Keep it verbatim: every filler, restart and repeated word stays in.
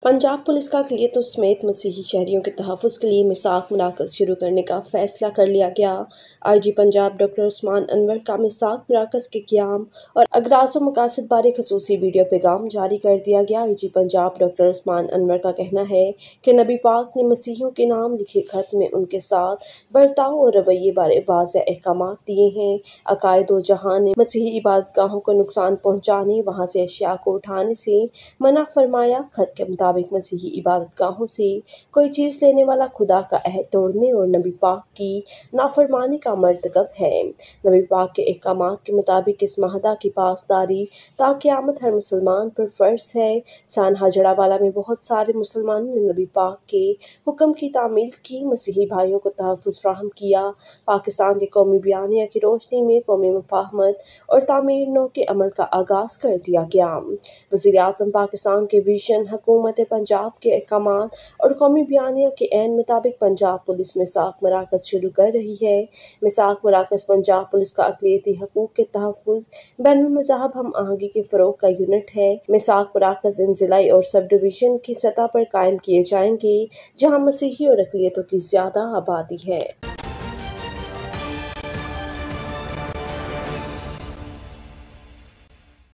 Punjab police का अक़लियतों समेत मसीही शहरियों के तहफ़्फ़ुज़ के लिए मिसाक मराकज़ शुरू करने का फैसला कर लिया गया। I G Punjab doctor Usman Anwar का मिसाक मराकज़ के क़याम और अग़राज़ व मक़ासद बारे ख़ुसूसी वीडियो पैगाम जारी कर दिया गया। I G Punjab doctor Usman Anwar का कहना है कि नबी पाक ने मसीहियों के नाम लिखे खत में उनके साथ बर्ताव और रवैये बारे वाज़ेह अहकामात दिए हैं। अकायद व जहाँ ने मसीही इबादतगाहों को नुकसान पहुँचाने, वहाँ से अशिया को उठाने से मना फरमाया। खत के मुताबिक मसीही इबादतगाहों से कोई चीज़ लेने वाला खुदा का अहद तोड़ने और नबी पाक की नाफरमानी का मर्तकब है। नबी पाक के अहकामात के मुताबिक इस माहदा की पासदारी ता क़यामत हर मुसलमान पर फ़र्ज़ है। सानहा जड़ावाला में बहुत सारे मुसलमानों ने नबी पाक के हुक्म की तामील की, मसीही भाइयों को तहफ़्फ़ुज़ फ़राहम किया। पाकिस्तान के कौमी बयानिया की रोशनी में कौमी मुफ़ाहमत और तामीर नौ के अमल का आगाज़ कर दिया गया। वज़ीर-ए-आज़म पाकिस्तान के विज़न, हुकूमत पंजाब के अहकामात और कौमी बयानिया के ऐन मुताबिक पंजाब पुलिस मिसाक मराकज़ शुरू कर रही है। मिसाक मराकज़ पंजाब पुलिस का अक़लियती हकूक़ के तहफ़्फ़ुज़, बैनुल-मज़ाहब हम आहंगी के फ़रोग़ का यूनिट है। मिसाक मराकज़ इन ज़िलाई और सब डिवीज़न की सतह पर कायम किए जाएंगे, जहाँ मसीही और अक़लियतों की ज़्यादा आबादी है।